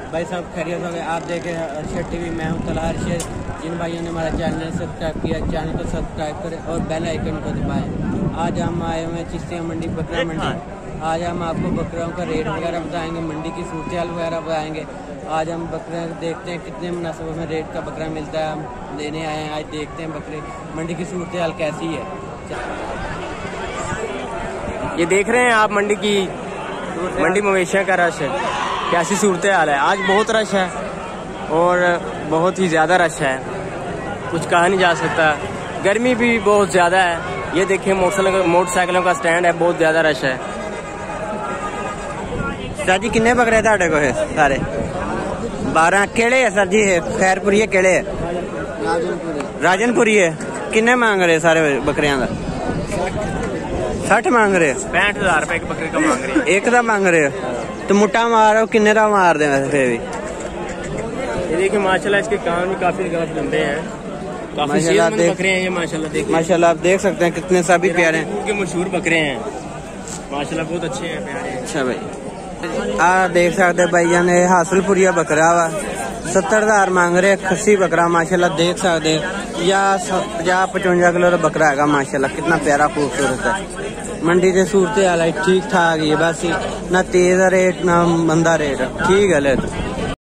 भाई साहब खैरियत हो गए। आप देखें अरशद टीवी, मैं हूं तलहा अरशद। जिन भाइयों ने हमारा चैनल सब्सक्राइब किया, चैनल को सब्सक्राइब करें और बेल आइकन को दबाएं। आज हम आए हुए हैं चिश्तिया मंडी, बकरा मंडी। आज हम आपको बकरों का रेट वगैरह बताएंगे, मंडी की सूरत हाल वगैरह बताएंगे। आज हम बकरे देखते हैं कितने मुनासिब में रेट का बकरा मिलता है, हम लेने आए हैं। आज देखते हैं बकरे मंडी की सूरत हाल कैसी है। ये देख रहे हैं आप मंडी मवेशियों का रश है, कैसी सूरत हाल है। आज बहुत रश है और बहुत ही ज़्यादा रश है, कुछ कहा नहीं जा सकता। गर्मी भी बहुत ज़्यादा है। ये देखिए मोटरसाइकिलों का स्टैंड है, बहुत ज़्यादा रश है। सर जी किन्ने बकरे ਤੁਹਾਡੇ ਕੋਲ सारे 12 केड़े है सर जी? खैरपुरी केड़े है? राजनपुरी है। किन्ने मांग रहे सारे बकरियां का? 60 मांग रहे। 65,000 रुपए एक बकरे का मांग रहे हैं। एक का मांग रहे हो तो मुट्टा मारो, किन्ने का मार दे वैसे फिर भी? ये देखिए माशाल्लाह इसके कान भी काफी लंबे हैं, काफी सेहतमंद बकरे हैं ये। माशाल्लाह देखिए, माशाल्लाह आप देख सकते हैं कितने सभी प्यारे हैं। के मशहूर बकरे हैं माशाल्लाह, बहुत अच्छे हैं, प्यारे हैं। अच्छा भाई आ देख सकते भाईया ने हासिलपुरिया बकरा वा 70,000 मांग रहे। खस्सी बकरा माशाल्लाह देख सकते या 50-55 किलो का बकरा है माशाल्लाह, कितना प्यारा खूबसूरत है। मंडी से सूरत हाल ठीक ठाक ही है, बस ना तेज रेट ना मंदा रेट, ठीक है ले।